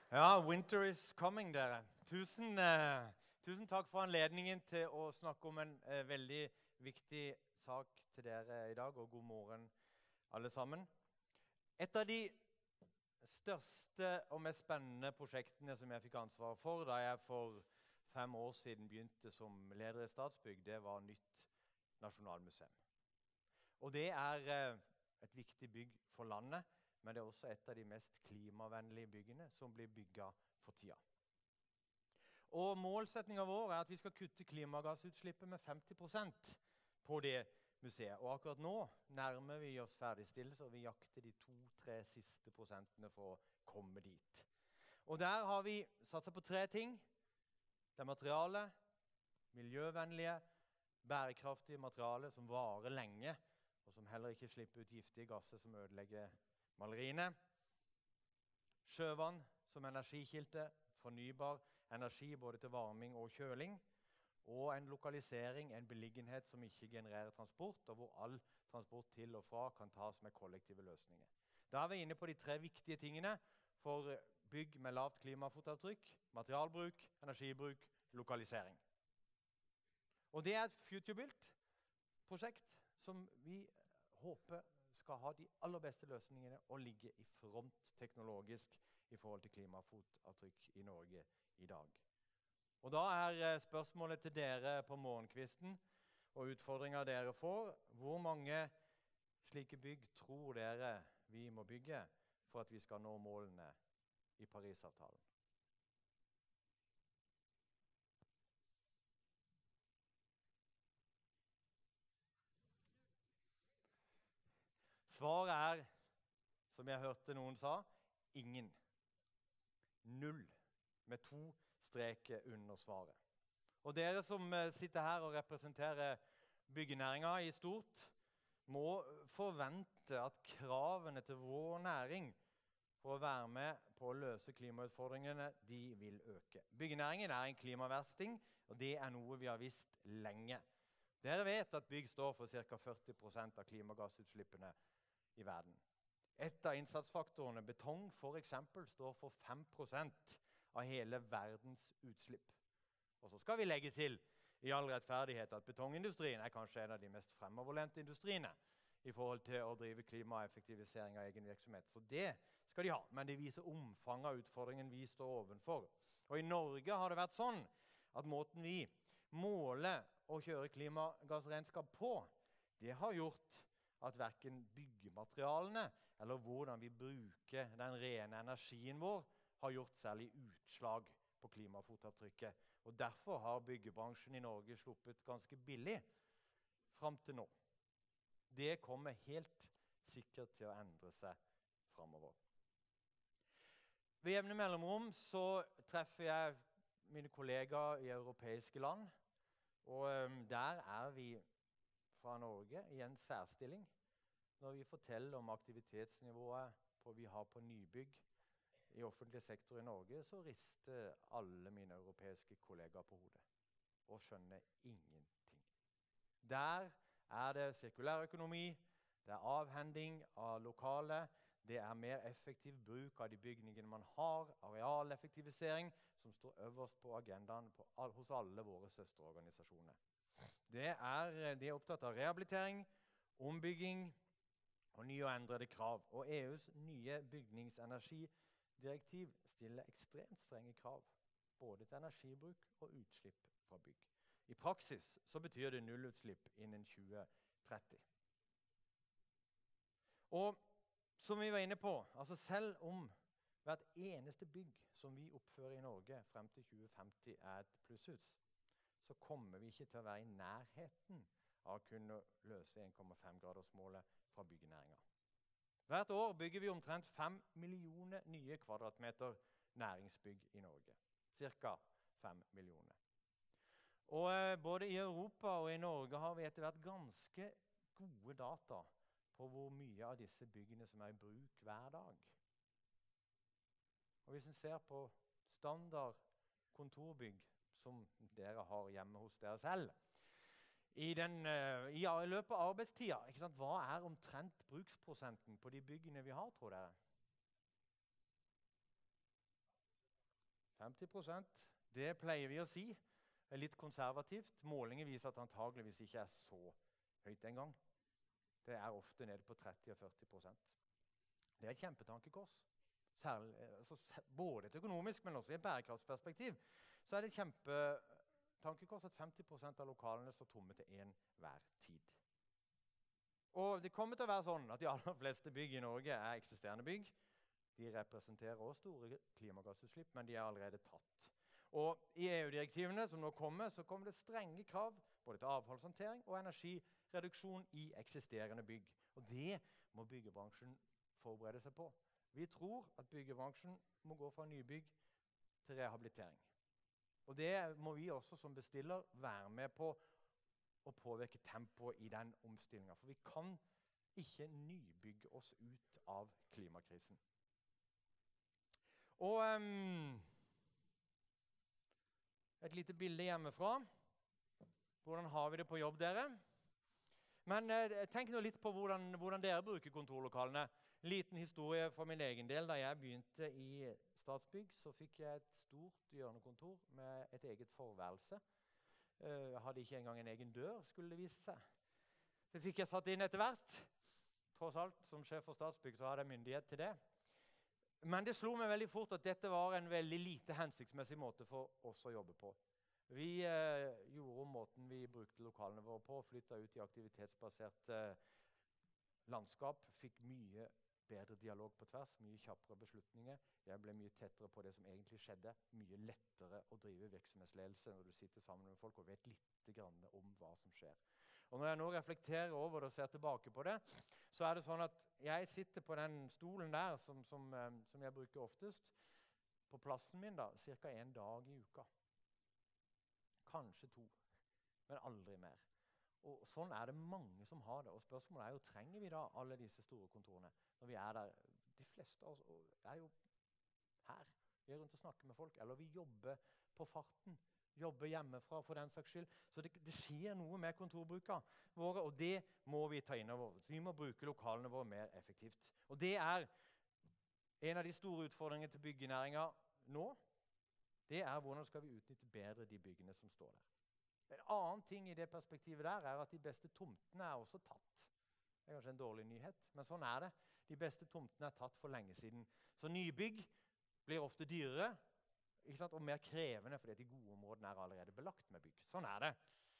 Ja, winter is coming, dere. Tusen takk for anledningen til å snakke om en veldig viktig sak til dere i dag, og god morgen alle sammen. Et av de største og mest spennende prosjektene som jeg fikk ansvar for da jeg for 5 år siden begynte som leder i Statsbygg, det var nytt nasjonalmuseum. Og det er et viktig bygg for landet, men det er også et av de mest klimavennlige byggene som blir bygget for tida. Og målsetningen vår er at vi skal kutte klimagassutslippet med 50% på det museet. Og akkurat nå nærmer vi oss ferdigstillelse, og vi jakter de 2-3 siste prosentene for å komme dit. Og der har vi satset på 3 ting. Det er materiale, miljøvennlige, bærekraftige materiale som varer lenge, og som heller ikke slipper ut giftige gasser som ødelegger maleriene. Sjøvann som energikilde, fornybar energi både til varming og kjøling, og en lokalisering, en beliggenhet som ikke genererer transport, og hvor all transport til og fra kan tas med kollektive løsninger. Da er vi inne på de 3 viktige tingene for bygg med lavt klimafotavtrykk: materialbruk, energibruk, lokalisering. Og det er et FutureBuilt-prosjekt som vi håper skal ha de aller beste løsningene og ligge i front teknologisk i forhold til klimafotavtrykk i Norge i dag. Og da er spørsmålet til dere på morgenkvisten, og utfordringen dere får: hvor mange slike bygg tror dere vi må bygge for at vi skal nå målene i Parisavtalen? Svaret er, som jeg hørte noen sa, ingen. 0, med 2 streker under svaret. Og dere som sitter her og representerer byggenæringen i stort, må forvente at kravene til vår næring for å være med på å løse klimautfordringene, de vil øke. Byggenæringen er en klimaversting, og det er noe vi har visst lenge. Dere vet at bygg står for ca. 40% av klimagassutslippene i verden. Et av innsatsfaktorene, betong for eksempel, står for 5% av hele verdens utslipp. Og så skal vi legge til i all rettferdighet at betongindustrien er kanskje en av de mest fremoverlente industriene i forhold til å drive klimaeffektivisering av egen virksomhet. Så det skal de ha, men det viser omfanget av utfordringen vi står ovenfor. Og i Norge har det vært sånn at måten vi måler og kjører klimagassregnskap på, det har gjort at hverken byggematerialene eller hvordan vi bruker den rene energien vår har gjort særlig utslag på klimafotavtrykket. Og derfor har byggebransjen i Norge sluppet ganske billig frem til nå. Det kommer helt sikkert til å endre seg fremover. Ved jevne mellomrom så treffer jeg mine kollegaer i europeiske land, og der er vi fra Norge i en særstilling. Når vi forteller om aktivitetsnivået vi har på nybygg i offentlig sektor i Norge, så rister alle mine europeiske kollegaer på hodet og skjønner ingenting. Der er det sirkulærøkonomi, det er avhending av lokale, det er mer effektiv bruk av de bygningene man har, arealeffektivisering, som står øverst på agendaen hos alle våre søsterorganisasjoner. De er opptatt av rehabilitering, ombygging og nye og endrede krav. Og EUs nye bygningsenergidirektiv stiller ekstremt strenge krav, både til energibruk og utslipp fra bygg. I praksis så betyr det nullutslipp innen 2030. Og som vi var inne på, altså selv om hvert eneste bygg som vi oppfører i Norge frem til 2050 er et plusshus, så kommer vi ikke til å være i nærheten av å kunne løse 1,5-gradersmålet fra byggenæringen. Hvert år bygger vi omtrent 5 millioner nye kvadratmeter næringsbygg i Norge. Cirka 5 millioner. Og både i Europa og i Norge har vi etter hvert ganske gode data på hvor mye av disse byggene som er i bruk hver dag. Og hvis en ser på standard kontorbygg som dere har hjemme hos dere selv, i løpet av arbeidstida, ikke sant? Hva er omtrent bruksprosenten på de byggene vi har, tror dere? 50%, det pleier vi å si, er litt konservativt. Målinger viser at antageligvis ikke er så høyt en gang. Det er ofte nede på 30 og 40%. Det er et kjempetankekors. Både et økonomisk, men også i et bærekraftsperspektiv. Så er det et kjempetankekors at 50% av lokalene står tomme til enhver tid. Og det kommer til å være sånn at de aller fleste bygg i Norge er eksisterende bygg. De representerer også store klimagassutslipp, men de er allerede tatt. Og i EU-direktivene som nå kommer, så kommer det strenge krav både til avfallshåndtering og energireduksjon i eksisterende bygg. Og det må byggebransjen forberede seg på. Vi tror at byggebransjen må gå fra nybygg til rehabilitering. Og det må vi også som bestiller være med på å påvirke tempoet i den omstillingen. For vi kan ikke nybygge oss ut av klimakrisen. Og et lite bilde hjemmefra. Hvordan har vi det på jobb, dere? Men tenk nå litt på hvordan dere bruker kontorlokalene. En liten historie for min egen del. Da jeg begynte i Statsbygg, så fikk jeg et stort hjørnekontor med et eget forværelse. Jeg hadde ikke engang en egen dør, skulle det vise seg. Det fikk jeg satt inn etter hvert. Tross alt, som sjef for Statsbygg, så hadde jeg myndighet til det. Men det slo meg veldig fort at dette var en veldig lite hensiktsmessig måte for oss å jobbe på. Vi gjorde om måten vi brukte lokalene våre på, flyttet ut i aktivitetsbasert landskap, fikk mye bedre dialog på tvers, mye kjappere beslutninger. Jeg ble mye tettere på det som egentlig skjedde, mye lettere å drive virksomhetsledelse når du sitter sammen med folk og vet litt grann om hva som skjer. Og når jeg nå reflekterer over det og ser tilbake på det, så er det sånn at jeg sitter på den stolen der som jeg bruker oftest, på plassen min da, cirka 1 dag i uka. Kanskje 2, men aldri mer. Og sånn er det mange som har det, og spørsmålet er jo, trenger vi da alle disse store kontorene? Når vi er der, de fleste av oss er jo her, vi er rundt og snakker med folk, eller vi jobber på farten, jobber hjemmefra for den saks skyld. Så det skjer noe med kontorbruka våre, og det må vi ta inn over. Vi må bruke lokalene våre mer effektivt. Og det er en av de store utfordringene til byggenæringen nå. Det er hvordan skal vi utnytte bedre de byggene som står der. En annen ting i det perspektivet der er at de beste tomtene er også tatt. Det er kanskje en dårlig nyhet, men sånn er det. De beste tomtene er tatt for lenge siden. Så nybygg blir ofte dyrere, ikke sant? Og mer krevende, fordi de gode områdene er allerede belagt med bygg. Sånn er det.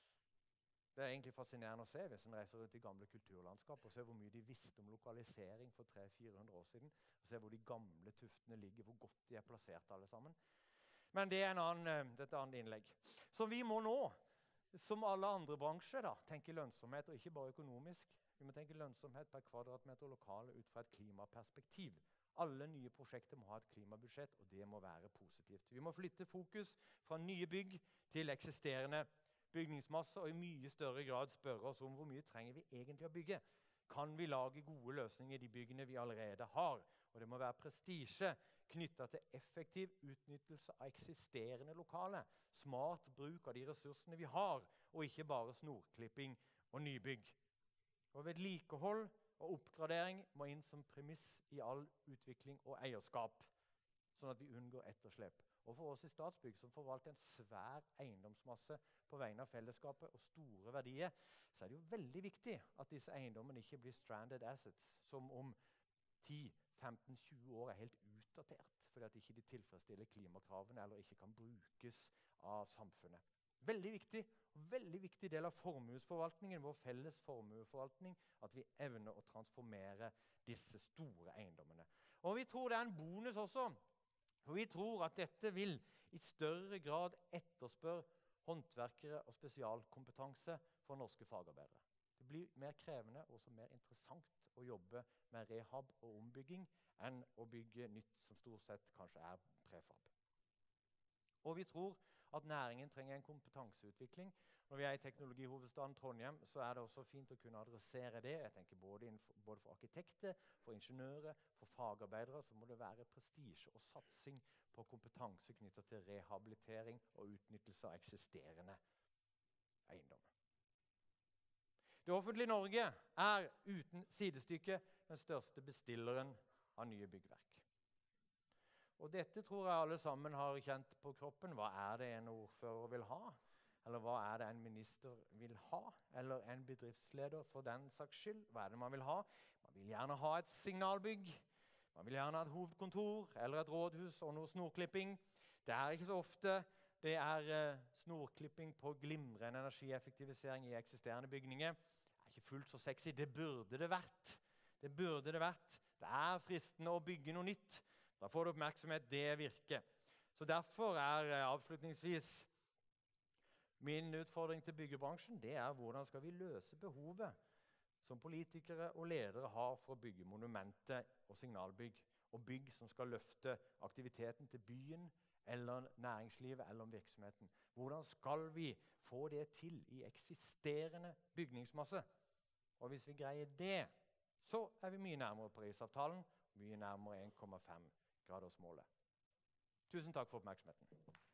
Det er egentlig fascinerende å se hvis en reiser ut i gamle kulturlandskap og ser hvor mye de visste om lokalisering for 300-400 år siden, og ser hvor de gamle tuftene ligger, hvor godt de er plassert alle sammen. Men det er et annet innlegg. Så vi må nå, som alle andre bransjer, da, tenke lønnsomhet, og ikke bare økonomisk. Vi må tenke lønnsomhet per kvadratmeter lokale ut fra et klimaperspektiv. Alle nye prosjekter må ha et klimabudsjett, og det må være positivt. Vi må flytte fokus fra nye bygg til eksisterende bygningsmasse, og i mye større grad spørre oss om hvor mye trenger vi egentlig å bygge. Kan vi lage gode løsninger i de byggene vi allerede har? Og det må være prestisje knyttet til effektiv utnyttelse av eksisterende lokale, smart bruk av de ressursene vi har, og ikke bare snorklipping og nybygg. Og vedlikehold og oppgradering må inn som premiss i all utvikling og eierskap, sånn at vi unngår etterslep. Og for oss i Statsbygg, som forvalter en svær eiendomsmasse på vegne av fellesskapet og store verdier, så er det jo veldig viktig at disse eiendommene ikke blir stranded assets, som om 10, 15, 20 år er helt utdatert, fordi at ikke de tilfredsstiller klimakravene eller ikke kan brukes av samfunnet. Veldig viktig del av formuesforvaltningen, vår felles formueforvaltning, at vi evner å transformere disse store eiendommene. Og vi tror det er en bonus også, for vi tror at dette vil i større grad etterspørre håndverkere og spesialkompetanse for norske fagarbeidere. Det blir mer krevende og også mer interessant å jobbe med rehab og ombygging enn å bygge nytt som stort sett kanskje er prefab. Og vi tror at næringen trenger en kompetanseutvikling. Når vi er i teknologihovedstaden Trondheim, så er det også fint å kunne adressere det. Jeg tenker både for arkitekter, for ingeniører, for fagarbeidere, så må det være prestisje og satsing på kompetanse knyttet til rehabilitering og utnyttelse av eksisterende eiendom. Det offentlige Norge er uten sidestykke den største bestilleren av nye byggverk. Og dette tror jeg alle sammen har kjent på kroppen. Hva er det en ordfører vil ha? Eller hva er det en minister vil ha? Eller en bedriftsleder for den saks skyld? Hva er det man vil ha? Man vil gjerne ha et signalbygg. Man vil gjerne ha et hovedkontor, eller et rådhus og noe snorklipping. Det er ikke så ofte det er snorklipping på glimrende energieffektivisering i eksisterende bygninger. Det er ikke fullt så sexy. Det burde det vært. Det burde det vært. Det er fristende å bygge noe nytt. Da får du oppmerksomhet, det virker. Så derfor er avslutningsvis min utfordring til byggebransjen, det er hvordan skal vi løse behovet som politikere og ledere har for å bygge monumenter og signalbygg, og bygg som skal løfte aktiviteten til byen, eller næringslivet, eller virksomheten. Hvordan skal vi få det til i eksisterende bygningsmasse? Og hvis vi greier det, så er vi mye nærmere Parisavtalen, mye nærmere 1,5 gradersmålet. Tusen takk for oppmerksomheten.